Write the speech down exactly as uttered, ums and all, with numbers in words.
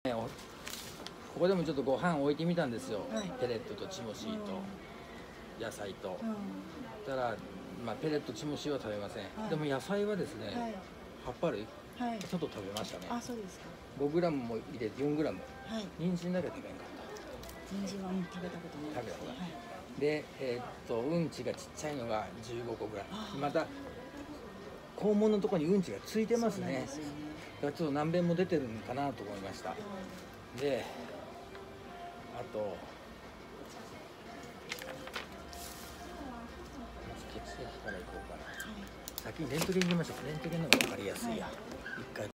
おここでもちょっとご飯置いてみたんですよ、 はい、 ペレットとチモシーと野菜と、 うん、 たら、まあ、ペレットチモシーは食べません、はい、でも野菜はですね、はい、葉っぱ類、はい、ちょっと食べましたね。 あ、そうですか。 ごグラムも入れてよんグラム、 はい、 人参だけ食べんかった。 人参は、うん、食べたことない。 食べたことない、はい、で、えー、っとうんちがちっちゃいのがじゅうごこぐらい、また肛門のところにうんちがついてますね。ですよね。だからちょっと何遍も出てるのかなと思いました。うん、で、あと血液からいこうかな。はい、先にレントゲン行きましょう。レントゲンの方が分かりやすいや。一回